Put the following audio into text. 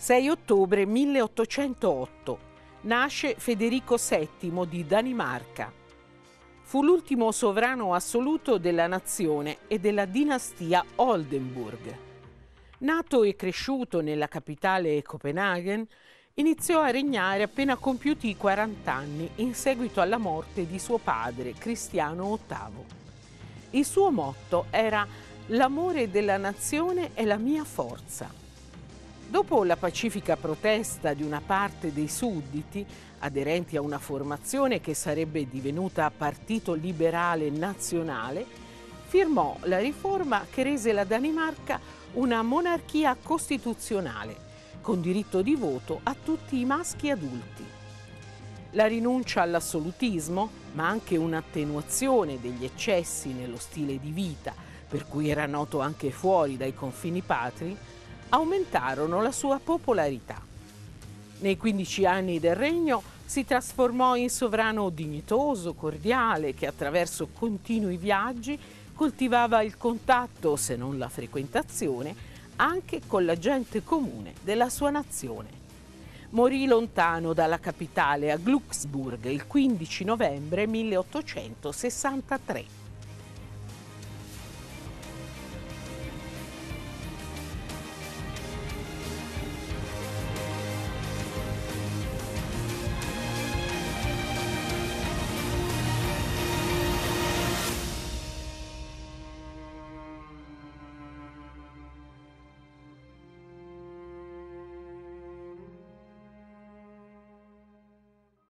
6 ottobre 1808 nasce Federico VII di Danimarca. Fu l'ultimo sovrano assoluto della nazione e della dinastia Oldenburg. Nato e cresciuto nella capitale Copenaghen, iniziò a regnare appena compiuti i 40 anni in seguito alla morte di suo padre, Cristiano VIII. Il suo motto era «L'amore della nazione è la mia forza». Dopo la pacifica protesta di una parte dei sudditi, aderenti a una formazione che sarebbe divenuta Partito Liberale Nazionale, firmò la riforma che rese la Danimarca una monarchia costituzionale, con diritto di voto a tutti i maschi adulti. La rinuncia all'assolutismo, ma anche un'attenuazione degli eccessi nello stile di vita, per cui era noto anche fuori dai confini patri, aumentarono la sua popolarità. Nei 15 anni del regno si trasformò in sovrano dignitoso, cordiale, che attraverso continui viaggi coltivava il contatto, se non la frequentazione, anche con la gente comune della sua nazione. Morì lontano dalla capitale a Glücksburg il 15 novembre 1863.